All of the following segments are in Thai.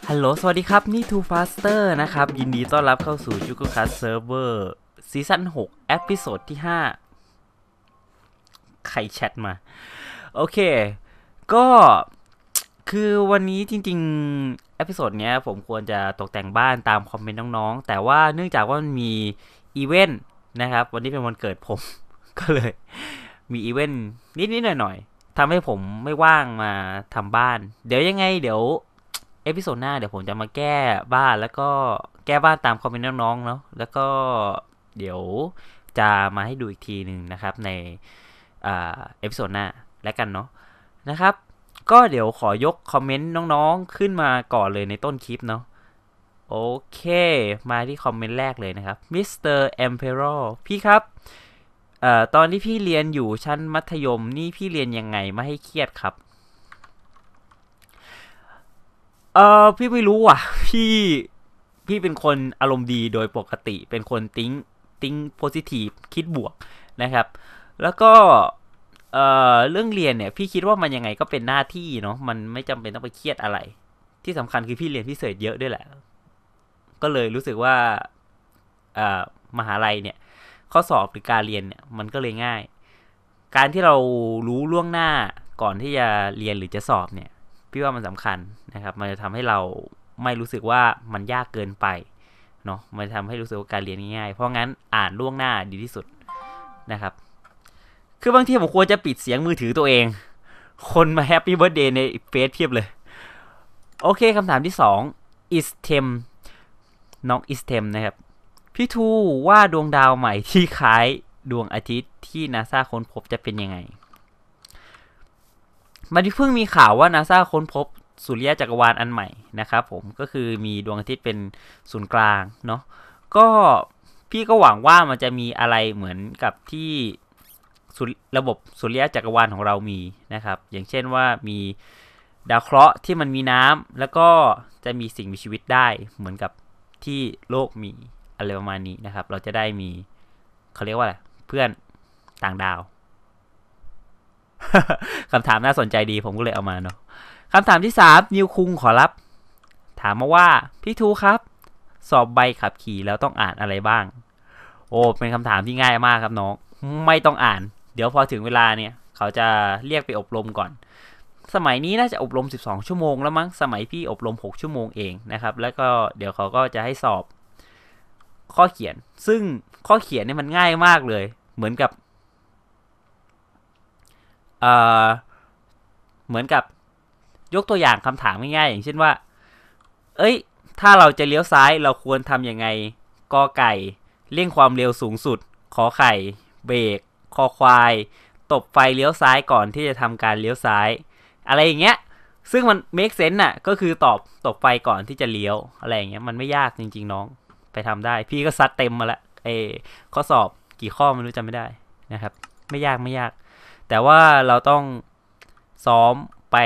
ฮัลโหลสวัสดีครับนี่ Too Faster นะครับยินดีต้อนรับเข้าสู่ Jugo Cast Server ซีซั่น6เอพิโซดที่5ใครแชทมาโอเคก็คือวันนี้จริงๆเอพิโซดเนี้ยผมควรจะตกแต่งบ้านตามคอมเมนต์น้องๆแต่ว่าเนื่องจากว่ามันมีอีเวนต์นะครับวันนี้เป็นวันเกิดผม ก็เลยมีอีเวนต์นิดๆหน่อยๆทำให้ผมไม่ว่างมาทำบ้านเดี๋ยวยังไงเดี๋ยวเอพิโซดหน้าเดี๋ยวผมจะมาแก้บ้านแล้วก็แก้บ้านตามคอมเมนต์น้องๆเนาะแล้วก็เดี๋ยวจะมาให้ดูอีกทีหนึ่งนะครับในเอพิโซดหน้าแล้วกันเนาะนะครับก็เดี๋ยวขอยกคอมเมนต์น้องๆขึ้นมาก่อนเลยในต้นคลิปเนาะโอเคมาที่คอมเมนต์แรกเลยนะครับมิสเตอร์เอ็มเพโรพี่ครับตอนที่พี่เรียนอยู่ชั้นมัธยมนี่พี่เรียนยังไงไม่ให้เครียดครับพี่ไม่รู้อ่ะพี่เป็นคนอารมณ์ดีโดยปกติเป็นคนติ้งโพซิทีฟคิดบวกนะครับแล้วก็เรื่องเรียนเนี่ยพี่คิดว่ามันยังไงก็เป็นหน้าที่เนาะมันไม่จำเป็นต้องไปเครียดอะไรที่สำคัญคือพี่เรียนพิเศษเยอะด้วยแหละก็เลยรู้สึกว่า มหาลัยเนี่ยข้อสอบหรือการเรียนเนี่ยมันก็เลยง่ายการที่เรารู้ล่วงหน้าก่อนที่จะเรียนหรือจะสอบเนี่ยพี่ว่ามันสำคัญนะครับมันจะทำให้เราไม่รู้สึกว่ามันยากเกินไปเนาะมันจะทำให้รู้สึกว่าการเรียนง่ายเพราะงั้นอ่านล่วงหน้าดีที่สุดนะครับคือบางทีผมควรจะปิดเสียงมือถือตัวเองคนมาแฮปปี้เบิร์ธเดย์ในเฟซเพียบเลยโอเคคำถามที่2 is tem น้อง is tem นะครับพี่ทูว่าดวงดาวใหม่ที่คล้ายดวงอาทิตย์ที่นาซาค้นพบจะเป็นยังไงมันเพิ่งมีข่าวว่านาซาค้นพบสุริยะจักรวาลอันใหม่นะครับผมก็คือมีดวงอาทิตย์เป็นศูนย์กลางเนาะก็พี่ก็หวังว่ามันจะมีอะไรเหมือนกับที่ระบบสุริยะจักรวาลของเรามีนะครับอย่างเช่นว่ามีดาวเคราะห์ที่มันมีน้ำแล้วก็จะมีสิ่งมีชีวิตได้เหมือนกับที่โลกมีอะไรประมาณนี้นะครับเราจะได้มีเขาเรียกว่าอะไรเพื่อนต่างดาว คำถามน่าสนใจดีผมก็เลยเอามาเนาะคำถามที่3นิวคุงขอรับถามมาว่าพี่ทูครับสอบใบขับขี่แล้วต้องอ่านอะไรบ้างโอ้เป็นคำถามที่ง่ายมากครับน้องไม่ต้องอ่านเดี๋ยวพอถึงเวลาเนี่ยเขาจะเรียกไปอบรมก่อนสมัยนี้น่าจะอบรม12ชั่วโมงแล้วมั้งสมัยพี่อบรม6ชั่วโมงเองนะครับแล้วก็เดี๋ยวเขาก็จะให้สอบข้อเขียนซึ่งข้อเขียนเนี่ยมันง่ายมากเลยเหมือนกับเอ่อเหมือนกับยกตัวอย่างคำถามง่ายๆอย่างเช่นว่าเอ้ยถ้าเราจะเลี้ยวซ้ายเราควรทำยังไงกอไก่เร่งความเร็วสูงสุดขอไข่เบรกคอควายตบไฟเลี้ยวซ้ายก่อนที่จะทำการเลี้ยวซ้ายอะไรอย่างเงี้ยซึ่งมัน make sense น่ะก็คือตบไฟก่อนที่จะเลี้ยวอะไรอย่างเงี้ยมันไม่ยากจริงๆน้องไปทำได้พี่ก็ซัดเต็มมาแล้วข้อสอบกี่ข้อไม่รู้จำไม่ได้นะครับไม่ยากไม่ยากแต่ว่าเราต้องซ้อมไป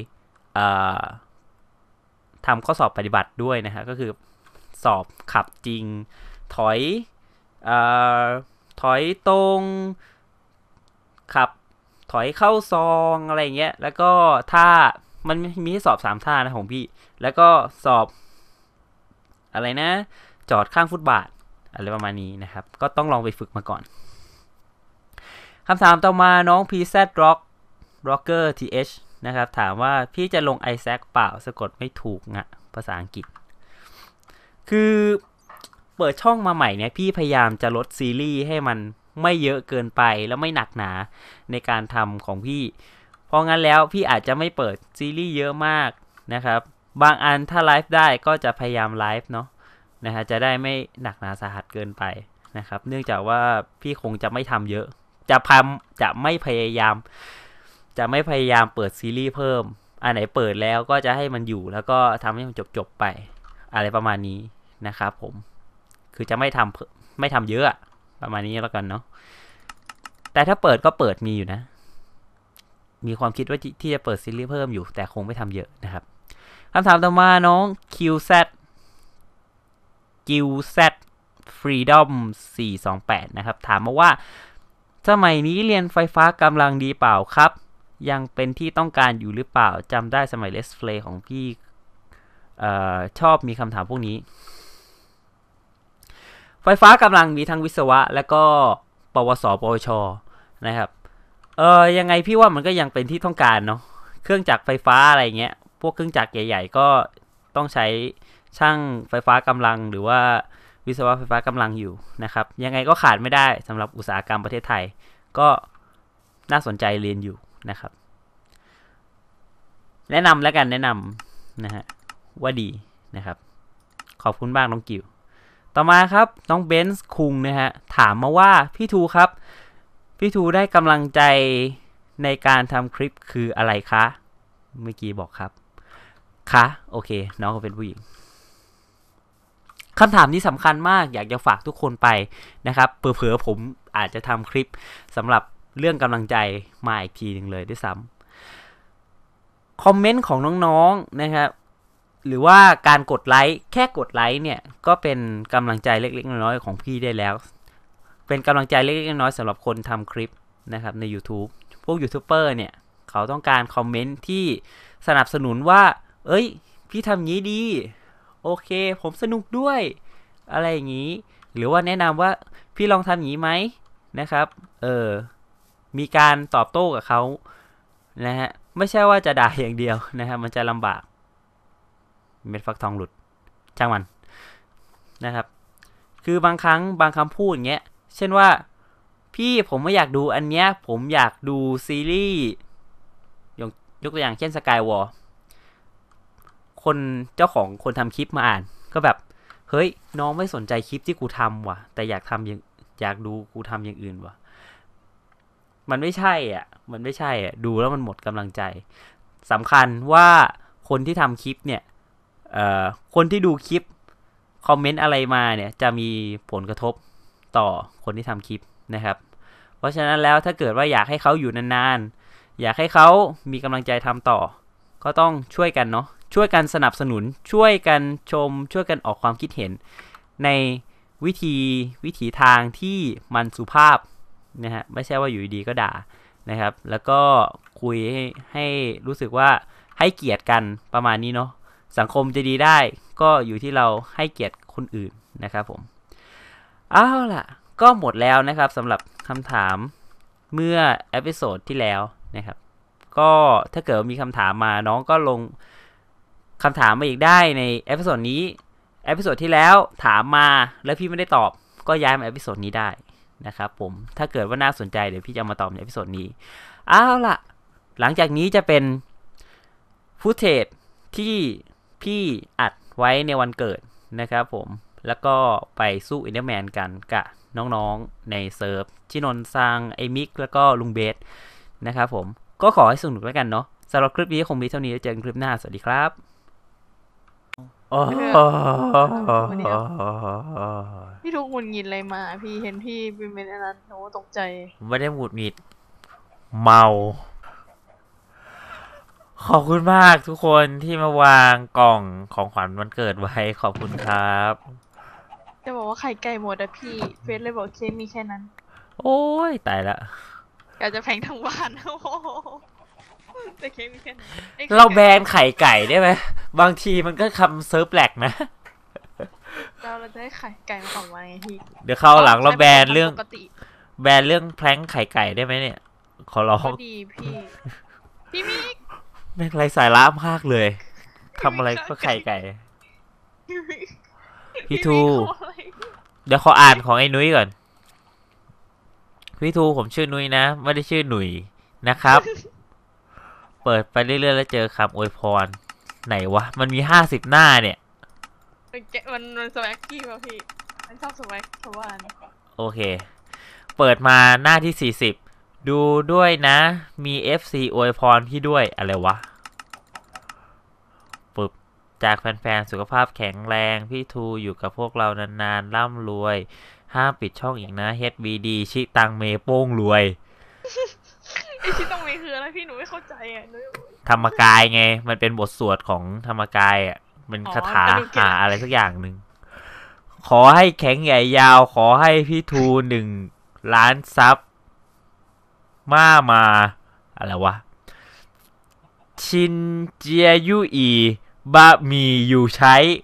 ทำข้อสอบปฏิบัติด้วยนะฮะก็คือสอบขับจริงถอยอถอยตรงขับถอยเข้าซองอะไรเงี้ยแล้วก็ถ้ามันมีให้สอบ3ท่านะของพี่แล้วก็สอบอะไรนะจอดข้างฟุตบาทอะไรประมาณนี้นะครับก็ต้องลองไปฝึกมาก่อนคำถามต่อมาน้อง PZ Rock Rocker TH นะครับถามว่าพี่จะลง Isaac เปล่าสะกดไม่ถูกอะภาษาอังกฤษคือเปิดช่องมาใหม่เนี่ยพี่พยายามจะลดซีรีส์ให้มันไม่เยอะเกินไปแล้วไม่หนักหนาในการทำของพี่เพราะงั้นแล้วพี่อาจจะไม่เปิดซีรีส์เยอะมากนะครับบางอันถ้าไลฟ์ได้ก็จะพยายามไลฟ์เนาะนะฮะจะได้ไม่หนักหนาสาหัสเกินไปนะครับเนื่องจากว่าพี่คงจะไม่ทำเยอะจะไม่พยายามเปิดซีรีส์เพิ่มอันไหนเปิดแล้วก็จะให้มันอยู่แล้วก็ทำให้มันจบไปอะไรประมาณนี้นะครับผมคือจะไม่ทำเยอะประมาณนี้แล้วกันเนาะแต่ถ้าเปิดก็เปิดมีอยู่นะมีความคิดว่าที่จะเปิดซีรีส์เพิ่มอยู่แต่คงไม่ทำเยอะนะครับคำถามต่อมาน้อง QZ Freedom 428นะครับถามมาว่าสมัยนี้เรียนไฟฟ้ากำลังดีเปล่าครับยังเป็นที่ต้องการอยู่หรือเปล่าจำได้สมัย Let's Play ของพี่ชอบมีคำถามพวกนี้ไฟฟ้ากำลังมีทั้งวิศวะและก็ปวสปวชนะครับยังไงพี่ว่ามันก็ยังเป็นที่ต้องการเนาะเครื่องจักรไฟฟ้าอะไรเงี้ยพวกเครื่องจักรใหญ่ๆก็ต้องใช้ช่างไฟฟ้ากำลังหรือว่าวิศวะไฟฟ้ากำลังอยู่นะครับยังไงก็ขาดไม่ได้สำหรับอุตสาหกรรมประเทศไทยก็น่าสนใจเรียนอยู่นะครับแนะนำแล้วกันแนะนำนะฮะว่าดีนะครับขอบคุณมากน้องกิวต่อมาครับน้องเบนซ์คุงนะฮะถามมาว่าพี่ทูครับพี่ทูได้กำลังใจในการทำคลิปคืออะไรคะเมื่อกี้บอกครับคะโอเคน้องก็เป็นผู้หญิงคำถามนี้สำคัญมากอยากจะฝากทุกคนไปนะครับเผลอๆผมอาจจะทำคลิปสำหรับเรื่องกำลังใจมาอีกทีหนึ่งเลยด้วยซ้ำคอมเมนต์ของน้องๆนะครับหรือว่าการกดไลค์แค่กดไลค์เนี่ยก็เป็นกำลังใจเล็กๆน้อยๆของพี่ได้แล้วเป็นกำลังใจเล็กๆน้อยๆสำหรับคนทำคลิปนะครับใน YouTube พวกยูทูบเบอร์เนี่ยเขาต้องการคอมเมนต์ที่สนับสนุนว่าเอ้ยพี่ทำงี้ดีโอเคผมสนุกด้วยอะไรอย่างนี้หรือว่าแนะนำว่าพี่ลองทำอย่างนี้ไหมนะครับมีการตอบโต้กับเขานะฮะไม่ใช่ว่าจะด่าอย่างเดียวนะฮะมันจะลำบากเม็ดฟักทองหลุดช่างมันนะครับคือบางครั้งบางคำพูดอย่างเงี้ยเช่นว่าพี่ผมไม่อยากดูอันเนี้ยผมอยากดูซีรีส์ยกตัวอย่างเช่น Skywar คนเจ้าของคนทำคลิปมาอ่านก็แบบเฮ้ยน้องไม่สนใจคลิปที่กูทำว่ะแต่อยากดูกูทำอย่างอื่นว่ะมันไม่ใช่อ่ะดูแล้วมันหมดกำลังใจสำคัญว่าคนที่ทำคลิปเนี่ยคนที่ดูคลิปคอมเมนต์อะไรมาเนี่ยจะมีผลกระทบต่อคนที่ทำคลิปนะครับเพราะฉะนั้นแล้วถ้าเกิดว่าอยากให้เขาอยู่นานๆอยากให้เขามีกำลังใจทำต่อก็ต้องช่วยกันเนาะช่วยกันสนับสนุนช่วยกันชมช่วยกันออกความคิดเห็นในวิถีทางที่มันสุภาพนะฮะไม่ใช่ว่าอยู่ดีๆก็ด่านะครับแล้วก็คุยให้รู้สึกว่าให้เกียรติกันประมาณนี้เนาะสังคมจะดีได้ก็อยู่ที่เราให้เกียรติคนอื่นนะครับผมเอาล่ะก็หมดแล้วนะครับสำหรับคำถามเมื่อเอพิโซดที่แล้วนะครับก็ถ้าเกิดมีคำถามมาน้องก็ลงคำถามมาอีกได้ในเอพิโซดนี้เอพิโซดที่แล้วถามมาแล้วพี่ไม่ได้ตอบก็ย้ายมาเอพิโซดนี้ได้นะครับผมถ้าเกิดว่าน่าสนใจเดี๋ยวพี่จะมาตอบในเอพิโซดนี้เอาล่ะหลังจากนี้จะเป็นฟุตเทจที่พี่อัดไว้ในวันเกิดนะครับผมแล้วก็ไปสู้อินเดอร์แมนกันกับน้องๆในเซิร์ฟชินนซังไอมิกแล้วก็ลุงเบสนะครับผมก็ขอให้สนุกแล้วกันเนาะสำหรับคลิปนี้คงมีเท่านี้เจอกันคลิปหน้าสวัสดีครับพี่ทุกหงุดหงิดอะไรมาพี่เห็นพี่เป็นอะไรโอ้ตกใจไม่ได้หงุดหงิดเมาขอบคุณมากทุกคนที่มาวางกล่องของขวัญวันเกิดไว้ขอบคุณครับจะบอกว่าไข่ไก่หมดอะพี่เฟซเลยบอกเค้กมีแค่นั้นโอ้ยตายละอยากจะแพงทั้งบ้านโอ้แต่เค้กมีแค่นั้นเราแบนไข่ไก่ได้ไหมบางทีมันก็คำเซิร์ฟแหลกนะเราจะให้ไข่ไก่มาออกมาไงพี่เดี๋ยวเข้าหลังเราแบนเรื่องแพร้งไข่ไก่ได้ไหมเนี่ยขอร้องดีพี่มิกแม่งไรสายล้ามากเลยทำอะไรก็ไข่ไก่พี่ทูเดี๋ยวขออ่านของไอ้นุ้ยก่อนพี่ทูผมชื่อนุ้ยนะไม่ได้ชื่อหนุ่ยนะครับเปิดไปเรื่อยๆแล้วเจอคำอวยพรไหนวะมันมี50 หน้าเนี่ยมันสวักกี้ป่ะพี่มันชอบสวักชาวบ้านโอเคเปิดมาหน้าที่40ดูด้วยนะมี FC อวยพรพี่ด้วยอะไรวะปึ๊บจากแฟนๆสุขภาพแข็งแรงพี่ทูอยู่กับพวกเรานานๆร่ำรวยห้ามปิดช่องอีกนะ HBD ชิตังเมโป้งรวยไอชิตังเมคืออะไรพี่หนูไม่เข้าใจอ่ะธรรมกายไงมันเป็นบทสวดของธรรมกายอ่ะเป็นคาถาหาอะไรสักอย่างหนึ่งขอให้แข็งใหญ่ยาวขอให้พี่ทู1 ล้านซับมาอะไรวะชินเจียยุอีบะหมี่อยู่ใช้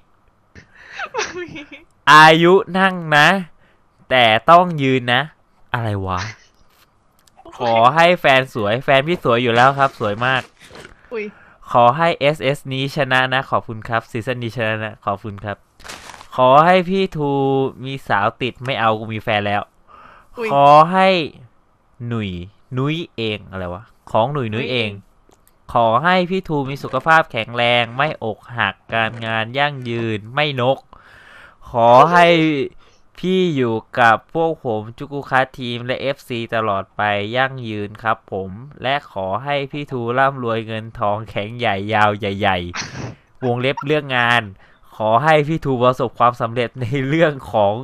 อายุนั่งนะ แต่ต้องยืนนะ อะไรวะ ขอให้แฟนสวยแฟนพี่สวยอยู่แล้วครับ สวยมากอุ้ยขอให้ SS นี้ชนะนะ ขอบคุณครับซีซั่นนี้ชนะนะขอบคุณครับ ขอให้พี่ทูมีสาวติดไม่เอากูมีแฟนแล้วอุ้ยขอให้หนุ่ยนุ้ยเองอะไรวะของหนุ่ยนุ้ยเอง ขอให้พี่ทูมีสุขภาพแข็งแรงไม่อกหักการงานยั่งยืนไม่นก ขอให้พี่อยู่กับพวกผมจุกุคัสทีมและ FC ตลอดไปยั่งยืนครับผมและขอให้พี่ทูร่ำรวยเงินทองแข็งใหญ่ยาวใหญ่ๆ วงเล็บเรื่องงาน ขอให้พี่ทูประสบความสำเร็จในเรื่องของ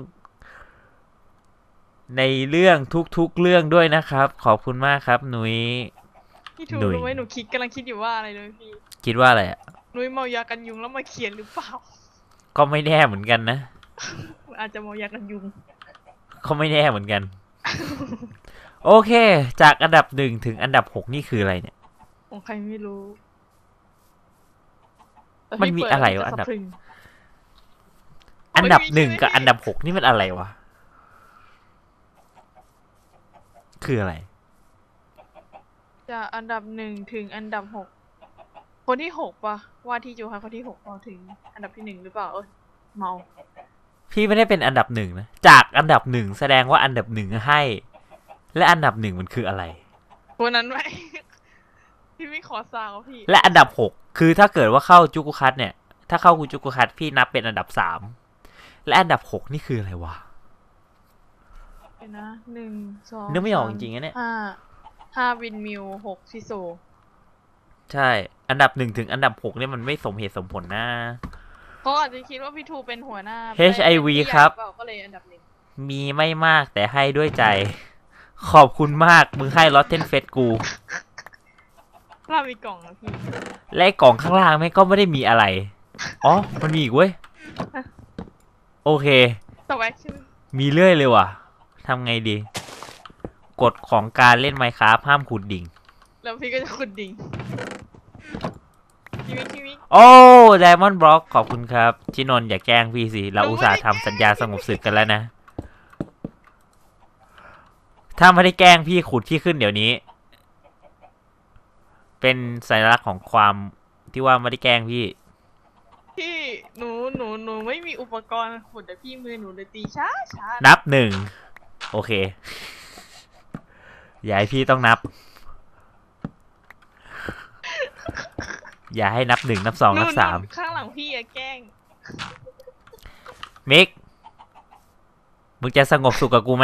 ในเรื่องทุกๆเรื่องด้วยนะครับ ขอบคุณมากครับนุ้ยพี่ทูหนุ่ยรู้ไหมหนูกำลังคิดอยู่ว่าอะไรเลยพี่คิดว่าอะไรอ่ะนุ้ยเมายากันยุงแล้วมาเขียนหรือเปล่าก็ไม่แน่เหมือนกันนะอาจจะเมายากันยุงก็ไม่แน่เหมือนกัน โอเค จากอันดับ1ถึงอันดับ6นี่คืออะไรเนี่ยของใครไม่รู้แต่มันพี่มีเปิอะไรแล้ววะจอันดับสะพรึงอันดับไม่มี 1กับใช่ไหมอันดับ6นี่มันอะไรวะ คืออะไรจากอันดับ1ถึงอันดับ6คนที่6ปะว่าที่จูค่ะคนที่6พอถึงอันดับที่1หรือเปล่าเมาพี่ไม่ได้เป็นอันดับ1นะ จากอันดับ1แสดงว่าอันดับ1ให้ และอันดับ1มันคืออะไรคนนั้นไหม พี่ไม่ขอซาวพี่และอันดับ6คือถ้าเกิดว่าเข้าจุกุคัตเนี่ย ถ้าเข้ากูจุกุคัตพี่นับเป็นอันดับ3และอันดับ6นี่คืออะไรวะเดี๋ยวนะ1 2 นึกไม่ออกจริงๆนะเนี่ย 5วินมิว6ฟิโซใช่ อันดับ1ถึงอันดับ6เนี่ยมันไม่สมเหตุสมผลนะเขาอาจจะคิดว่าพี่ทูเป็นหัวหน้า HIV พี่ใหญ่ครับเปล่าก็เลยอันดับ1 มีไม่มากแต่ให้ด้วยใจ ขอบคุณมาก มึงให้ลอตเทนเฟสกูเรามีกล่องนะพี่และไอ้กล่องข้างล่างแม่งก็ไม่ได้มีอะไร อ๋อ มันมีอีกเว้ย โอเคสวัสดีมีเรื่อยเลยว่ะ ทำไงดี กฎของการเล่น Minecraft ห้ามขุดดิ่งแล้วพี่ก็จะขุดดิ่งชีวิตโอ้ Diamond Block ขอบคุณครับ ชินนท์อย่าแกล้งพี่สิ เราอุตส่าห์ทำสัญญาสงบศึกกันแล้วนะ ถ้าไม่ได้แกล้งพี่ขุดที่ขึ้นเดี๋ยวนี้ เป็นสัญลักษณ์ของความที่ว่าไม่ได้แกล้งพี่พี่หนูไม่มีอุปกรณ์ขุดแต่พี่มือหนูเลยตีช้านับ1 โอเค อย่าให้พี่ต้องนับ อย่าให้นับ1 นับ2 นับ3 ข้างหลังพี่อะแกล้งมิก มึงจะสงบสุขกับกูไหม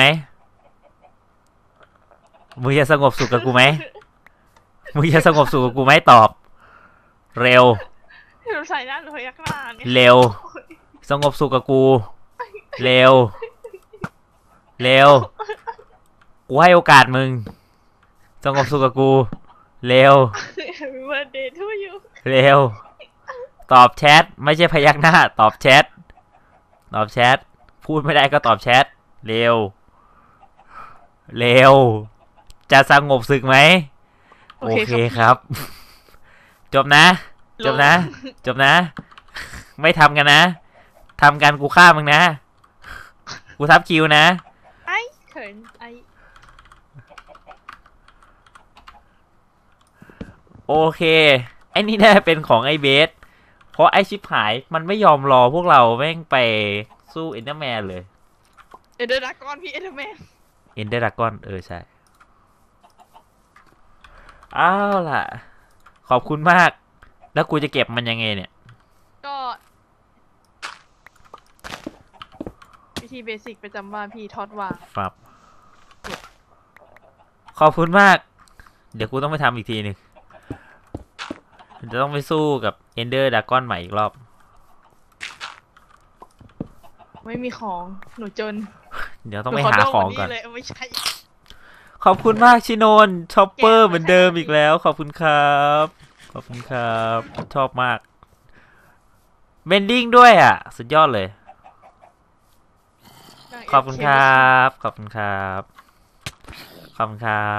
มึงจะสงบสุขกับกูไหม มึงจะสงบสุขกับกูไหมตอบ เร็วหนูใส่หน้าหนูพยักหน้าเนี่ยเร็ว สงบสุขกับกู เร็ว เร็ว กูให้โอกาสมึง สงบสุขกับกู เร็ว Happy birthday to you เร็ว ตอบแชท ไม่ใช่พยักหน้า ตอบแชท ตอบแชท พูดไม่ได้ก็ตอบแชท เร็ว เร็ว จะสงบศึกไหม โอเคครับ จบนะ จบนะ จบนะ ไม่ทำกันนะ ทำกันกูฆ่ามึงนะ กูทับคิวนะไอ้เขินไอ้โอเค ไอ้นี่น่าจะเป็นของไอ้เบส เพราะไอ้ชิบหายมันไม่ยอมรอพวกเราแม่งไปสู้เอ็นเดอร์แมนเลยเอเดอร์ดากอนพี่เอเดอร์แมนเอ็นเดอร์ดากอนใช่ อ้าวล่ะ ขอบคุณมาก แล้วกูจะเก็บมันยังไงเนี่ยก็วิธีเบสิกประจำบ้านพี่ทอดวางครับ ขอบคุณมาก เดี๋ยวกูต้องไปทำอีกทีหนึ่งจะต้องไปสู้กับเอนเดอร์ดากอนใหม่อีกรอบไม่มีของหนูจนเดี๋ยวต้องไปหาของก่อนเลยไม่ใช่ขอบคุณมากชิโนนชอปเปอร์เหมือนเดิมอีกแล้ว ขอบคุณครับ ขอบคุณครับ ชอบมากเบนดิ้งด้วยอ่ะ สุดยอดเลย ขอบคุณครับ ขอบคุณครับ ขอบคุณครับ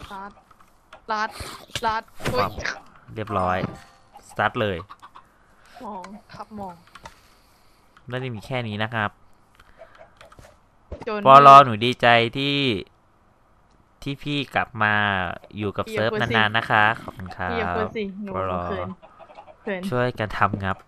ลัดอุ๊ยเรียบร้อย สตาร์ทเลยมองครับมองไม่ได้มีแค่นี้นะครับจนปอลอหนูดีใจที่พี่กลับมาอยู่กับพี่เซิร์ฟอย่าพูดสินานๆนะคะขอบคุณครัพี่อย่าพูดบสิหนูปอลอเขินเขินช่วยกันทำงับ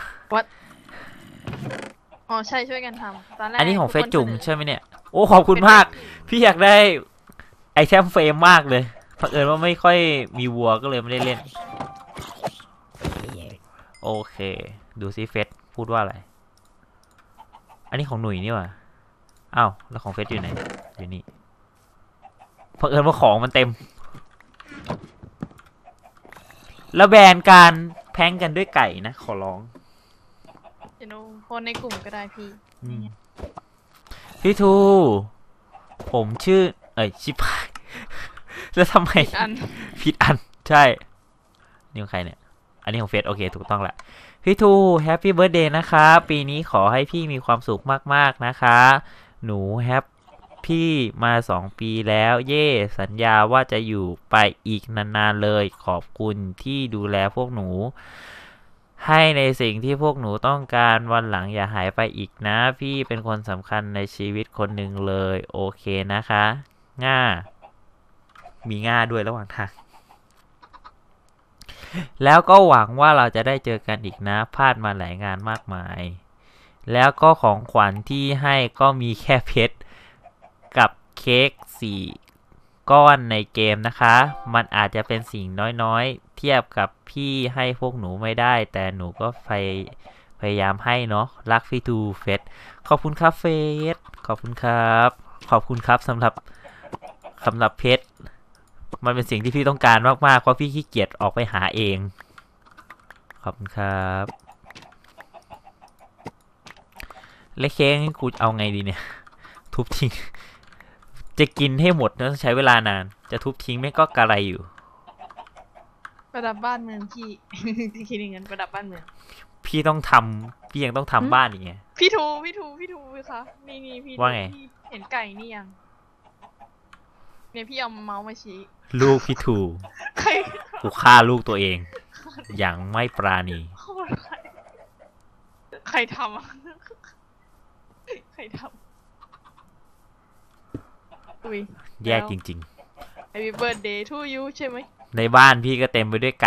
อ๋อใช่ช่วยกันทำตอนแรกอันนี้ของเฟทุซกคนจุ๋มสนอใช่ไหมเนี่ย โอ้ขอบคุณมาก พี่อยากได้ไอเทมเฟรมมากเลยเผอิญว่าไม่ค่อยมีวัวก็เลยไม่ได้เล่น โอเค ดูซิเฟซพูดว่าอะไร อันนี้ของหนุ่ยนี่หว่าอ้าวแล้วของเฟซอยู่ไหนอยู่นี่เผอิญว่าของมันเต็ม แล้วแบนการแพ้งกันด้วยไก่นะขอร้องเดี๋ยวหนูโพสต์ในกลุ่มก็ได้พี่พี่ทู ผมชื่อ ชิบหาย แล้วทำไมอันผิดอัน ใช่ นี่ของใครเนี่ย อันนี้ของเฟซโอเค ถูกต้องแหละ พี่ทูแฮปปี้เบิร์ดเดย์นะคะ ปีนี้ขอให้พี่มีความสุขมากๆนะคะ หนูแฮปพี่มา2 ปีแล้ว เย่สัญญาว่าจะอยู่ไปอีกนานๆเลย ขอบคุณที่ดูแลพวกหนู ให้ในสิ่งที่พวกหนูต้องการวันหลังอย่าหายไปอีกนะ พี่เป็นคนสำคัญในชีวิตคนหนึ่งเลย โอเคนะคะ ง่า มีง่าด้วยระหว่างทาง แล้วก็หวังว่าเราจะได้เจอกันอีกนะพลาดมาหลายงานมากมาย แล้วก็ของขวัญที่ให้ก็มีแค่เพชรกับเค้ก4 ก้อนในเกมนะคะ มันอาจจะเป็นสิ่งน้อยๆ เทียบกับพี่ให้พวกหนูไม่ได้ แต่หนูก็พยายามให้เนาะ รักพี่ทูเฟสขอบคุณครับเฟสขอบคุณครับ ขอบคุณครับสำหรับเพชร มันเป็นสิ่งที่พี่ต้องการมากๆ เพราะพี่ขี้เกียจออกไปหาเอง ขอบคุณครับ และเค้กนี่กูเอาไงดีเนี่ย ทุบทิ้ง จะกินให้หมดนะต้องใช้เวลานาน จะทุบทิ้งไม่ก็กระไรอยู่ประดับบ้านเมืองพี่ ที่คิดอย่างนั้นประดับบ้านเมืองพี่ยังต้องทำบ้านอีกไงพี่ทูคะนี่พี่ว่าไงพี่เห็นไก่นี่ยังเนี่ยพี่เอาเมาส์มาชี้ลูกพี่ทูใครกูฆ่าลูกตัวเอง อย่างไม่ปราณีใครทำอะใครทำอุ้ยแย่จริง Happy birthday to you ใช่ไหมๆ ในบ้านพี่ก็เต็มไปด้วยไก่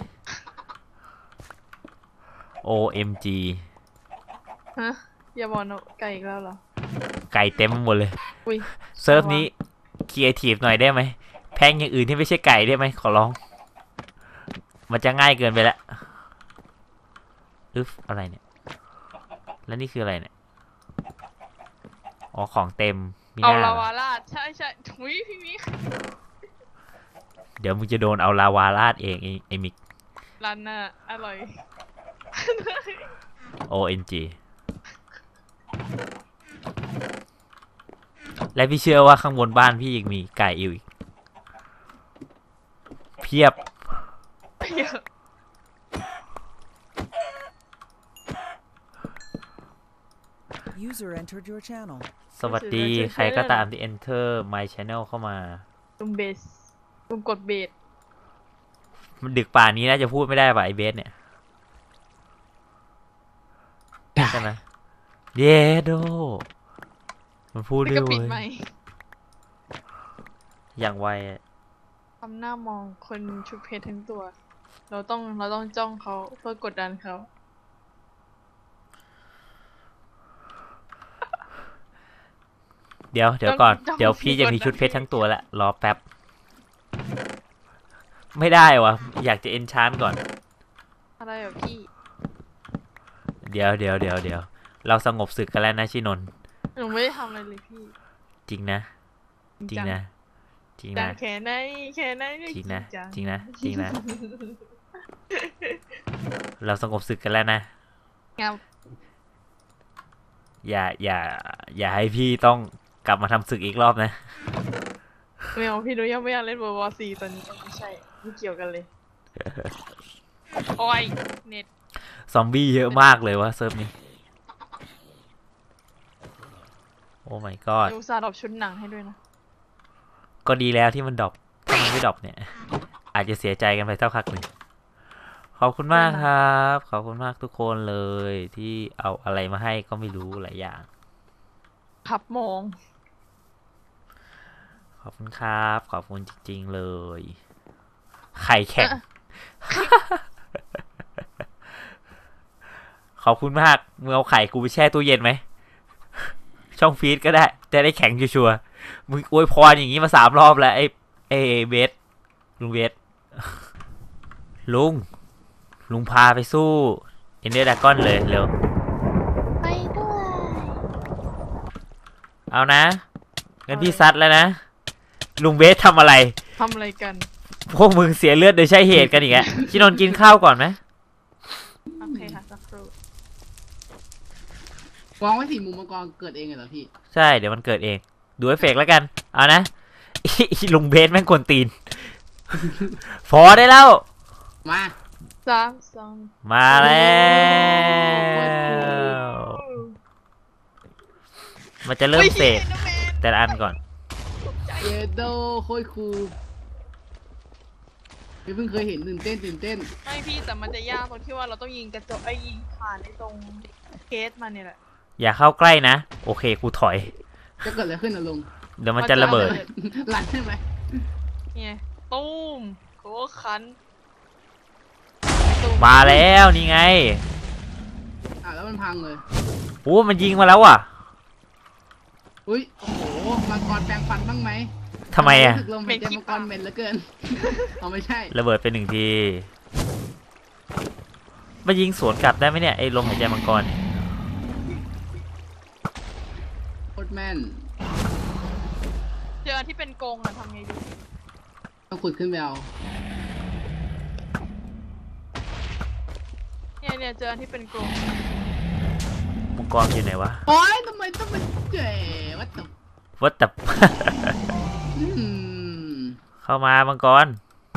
OMG ฮะอย่าบอกนะไก่อีกแล้วเหรอไก่เต็มหมดเลยอุ้ยเซิร์ฟนี้ครีเอทีฟหน่อยได้ไหม แพงอย่างอื่นที่ไม่ใช่ไก่ได้ไหม ขอร้อง มันจะง่ายเกินไปแล้วอึฟอะไรเนี่ย แล้วนี่คืออะไรเนี่ย อ๋อ ของเต็ม มีหเอาน้าลาเหรอวาราดใช่ถุยพี่มิกเดี๋ยวมึงจะโดนเอาลาวาราดเองไอ้มิกร้านน่ะอร่อย ONG และพี่เชื่อว่าข้างบนบ้านพี่ยังมีไก่อยู่อีก เพียบ User entered your channel. สวัสดี ใครก็ตามที่ enter my channel เข้ามาลุมเบสลุมกดเบสมันดึกป่านนี้น่าจะพูดไม่ได้ป่ะไอเบสเนี่ย ใช่ไหมเยโด มันพูดแล้วด้วก็ยปิดเว้ไหมยอย่างไวอะทำหน้ามองคนชุดเพชรทั้งตัว เราต้องจ้องเขาเพื่อกดดันเขาเดี๋ยวก่อน เดี๋ยวพี่จะมีชุดเพชรทั้งตัวแล้ว รอแป๊บ ไม่ได้วะอยากจะเอนชานก่อนอะไรเหรอพี่เดี๋ยว เราสงบศึกกันแล้วนะชินนท์หนูไม่ได้ทำอะไรเลยพี่จริงนะ จริงนะ จริงจังนะแค่ไหนเรียกจริงนะจังจริงนะ จริงนะ เราสงบศึกกันแล้วนะงับอย่าให้พี่ต้องกลับมาทำศึกอีกรอบนะไม่เอาพี่หนูยังไม่อยากเล่นWorld War 4ตอนนี้ไม่ใช่ไม่เกี่ยวกันเลย โอ้ยเน็ตซอมบี้เยอะมากเลยวะเซิร์ฟนี้ โอ้ my god อุตส่าห์ดรอปชุดหนังให้ด้วยนะก็ดีแล้วที่มันดรอปถ้ามันไม่ดรอปเนี่ย อาจจะเสียใจกันไปสักพักหนึ่งขอบคุณมากครับ ขอบคุณมากทุกคนเลยที่เอาอะไรมาให้ก็ไม่รู้หลายอย่างขับมองขอบคุณครับ ขอบคุณจริงๆเลย ไข่แข็ง ขอบคุณมากมึงเอาไข่กูไปแช่ตู้เย็นไหม ช่องฟีดก็ได้ จะได้แข็งชัวร์ๆมึงอวยพรอย่างนี้มา3 รอบแล้วไอ้เบสลุงเบส ลุงพาไปสู้เอ็นเดอร์ดากอนเลยเร็วไปด้วยเอานะงั้นพี่ซัดแล้วนะ ลุงเบสทำอะไรทำอะไรกันพวกมึงเสียเลือดโดยใช้เหตุกันอีกแล้วชินนท์กินข้าวก่อนไหมโอเคค่ะสักครู่วางไว้สี่มุมมังกรเกิดเองเหรอพี่ใช่เดี๋ยวมันเกิดเอง ดูเอฟเฟกต์แล้วกัน เอานะ ลุงเบสแม่งกวนตีน พอได้แล้วมา 3 2 มาแล้ว มันจะเริ่มเสกแต่ละอันก่อนเยโดโคตรคูลพี่เพิ่งเคยเห็นตื่นเต้นไม่พี่แต่มันจะยากตรงที่ว่าเราต้องยิงกระจกยิงผ่านในตรงเกตมันเนี่ยแหละอย่าเข้าใกล้นะ โอเคกูถอยจะเกิดอะไรขึ้นนะลุงเดี๋ยวมันจะระเบิดหลังใช่ไหมเนี่ยตูมโคคันมาแล้วนี่ไงแล้วมันพังเลยโอ้มันยิงมาแล้วอ่ะอุ้ยโอ้โหมังกรแปลงฟันบ้างไหมทำไมอ่ะรู้สึกลมหายใจมังกรเหม็นเหลือเกิน เอาไม่ใช่ระเบิดไป1 ทีมายิงสวนกลับได้ไหมเนี่ยไอ้ลมหายใจมังกรเนี่ยโคตรแม่นเจอที่เป็นกรงอะทำไงดีต้องขุดขึ้นไปเอาเนี่ยเจอที่เป็นกรงมังกรอยู่ไหนวะโอ๊ยทำไมต้องเป็นเจ๋วัดตบวัดแต่ เข้ามามังกร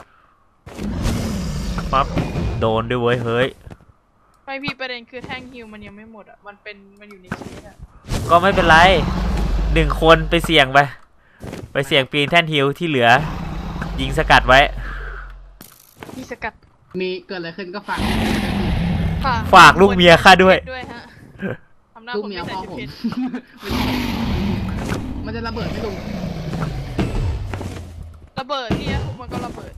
ปั๊บโดนด้วยเว้ยเฮ้ยไม่พี่ประเด็นคือแท่งฮิวมันยังไม่หมดอ่ะมันอยู่ในชีวิตอ่ะก็ไม่เป็นไร1 คนไปเสี่ยงไปเสี่ยงปีนแท่นฮิลที่เหลือ ยิงสกัดไว้มีสกัดมีเกิดอะไรขึ้นก็ฝากฝากลูกเมียข้าด้วยฮะทำหน้าลูกคนเมียไม่พ่ใส่อชุดผมเพชรมันจะระเบิดไหมลุงระเบิดเนี่ยพวกมันก็ระเบิด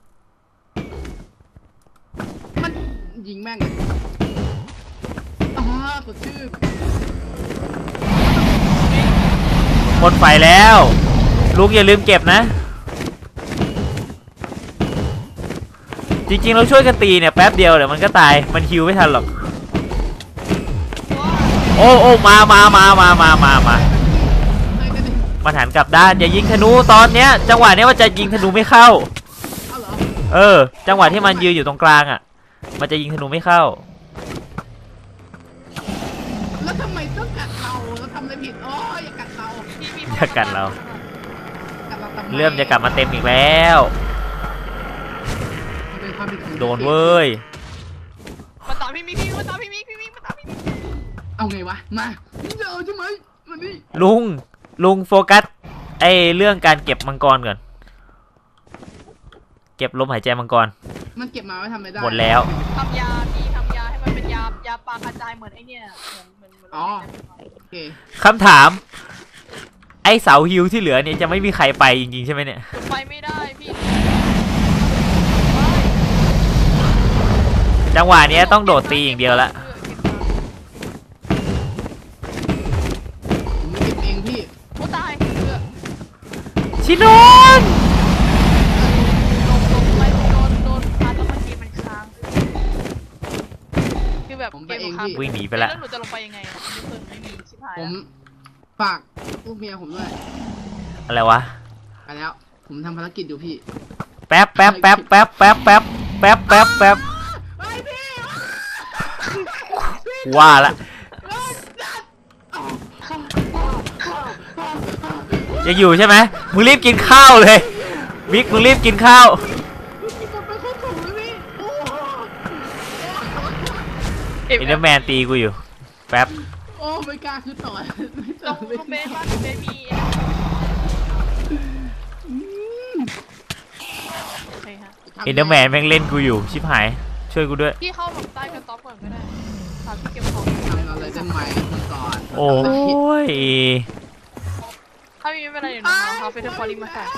มันยิงแม่งเลยอ๋อสดชื่นหมดไฟแล้วลูกอย่าลืมเก็บนะ จริงๆเราช่วยกันตีเนี่ยแป๊บเดียวเดี๋ยวมันก็ตายมันฮิวไม่ทันหรอก โอ้มามันหันกลับด้านอย่ายิงธนูตอนเนี้ยจังหวะเนี้ยว่าจะยิงธนูไม่เข้าเอาเหรอจังหวะที่มันยืนอยู่ตรงกลางอ่ะมันจะยิงธนูไม่เข้าแล้วทำไมต้องกัดเราทำอะไรผิดอ๋ออย่ากัดเราอย่ากัดเรากัดเราทำไมเริ่มจะกลับมาเต็มอีกแล้วมันเป็นความผิดของโดนเว้ยมาตามพี่มิกมาตามพี่มิกมาตามพี่มิกเอาไงวะมาเดี๋ยวใช่ไหมวันนี้ลุงโฟกัสไอเรื่องการเก็บมังกรก่อนเก็บลมหายใจมังกรมันเก็บมาไว้ทำไม่ได้หมดแล้วทำยาให้มันเป็นยาปลากระจายเหมือนไอเนี่ยเหมือนอ๋อโอเคคำถาม ไอเสาฮิวที่เหลือเนี่ยจะไม่มีใครไปจริงๆใช่ไหมเนี่ยไปไม่ได้พี่จังหวะนี้ต้องโดดตีอย่างเดียวละผมเก็บเองพี่โอ้ตายชินนท์ไปโดนพาแล้วมันทีมันค้างคือแบบเกมค้างวิ่งหนีไปแล้ละวหนูจะลงไปยังไงไม่มีชิบหายผมฝากลูกเมียผมด้วยอะไรวะไปแล้ว ผมทำภารกิจอยู่พี่แป๊บไปพี่ว่าละยังอยู่ใช่ไหมมึงรีบกินข้าวเลยวิกมึงรีบกินข้าว อินเดอร์แมนตีกูอยู่แป๊บโอ้ไม่กล้าคือต่อไม่ตต่รอง ไม่เบสบ้านเบบีโอเคฮะอินเดอร์แมนแม่งเล่นกูอยู่ชิบหายช่วยกูด้วยพี่เข้าแบบใต้กระต๊อบก่อนก็ได้พาพี่เก็บของทำอะไรได้ไหมคุณก่อนโอ้ยถ้ามีไม่เป็นไรเดี๋ยวหนูเอาเฟเธอร์ฟอร์ลี่มาใส่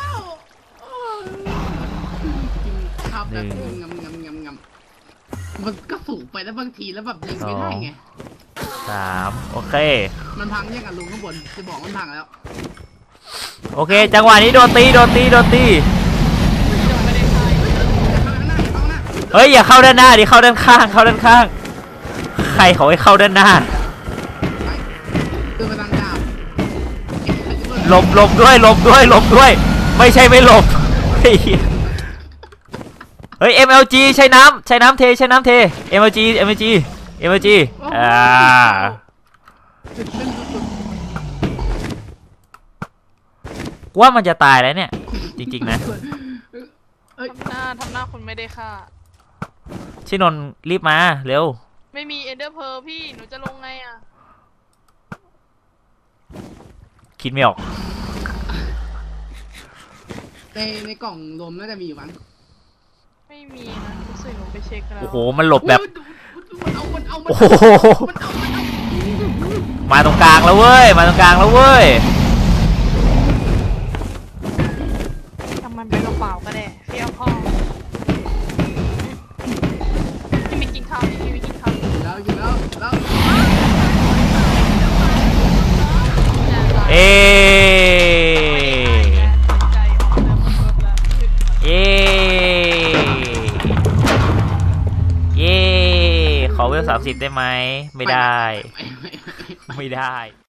กินข้าวแบบงำมันก็สูงไปแล้วบางทีแล้วแบบยิงไม่ได้ไง 3 โอเคมันพังยังกับลุงข้างบนจะบอกมันพังแล้วโอเค จังหวะนี้โดนตียังไม่ได้ใช้เฮ้ย อย่าเข้าด้านหน้าดิ เข้าด้านข้าง เข้าด้านข้าง ใครเขาให้เข้าด้านหน้าคือมาทางดาบหลบด้วย ไม่ใช่ไม่หลบ เฮ้ยเฮ้ย MLG ใช้น้ำเท MLG อ่าจุดเล่นสุดว่ามันจะตายแล้วเนี่ย จริงๆนะเอ้ยทำหน้าคนไม่ได้ค่าชินนท์รีบมา เร็วไม่มีเอนเดอร์เพอร์พี่หนูจะลงไงอ่ะคิดไม่ออกในกล่องลมน่าจะมีอยู่มั้งไม่มีนะรู้สึกหนูไปเช็คแล้วโอ้โห มันหลบแบบมันเอาโอ้โห มาตรงกลางแล้วเว้ยทำมันไปกระเป๋าก็ได้เฟี้ยวพ่อพี่มีกินข้าวพี่มีกินข้าวแล้วอยู่แล้วเอใจออกเริ่มเพิ่มแล้วเย้ขอเวล30ได้ไหม ไม่ได้ไม่ไม่ได้